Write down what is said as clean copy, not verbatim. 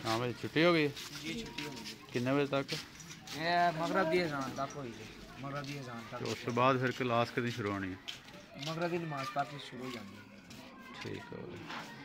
हाँ भाई छुट्टी हो गई जी छुट्टी हो गई। कितने बजे तक? ये मगरब दी अजान तक हुई है, मगरब दी अजान तक। तो उसके बाद फिर क्लास कभी शुरू होनी है? मगरब दी नमाज तक शुरू हो जाती है। ठीक है।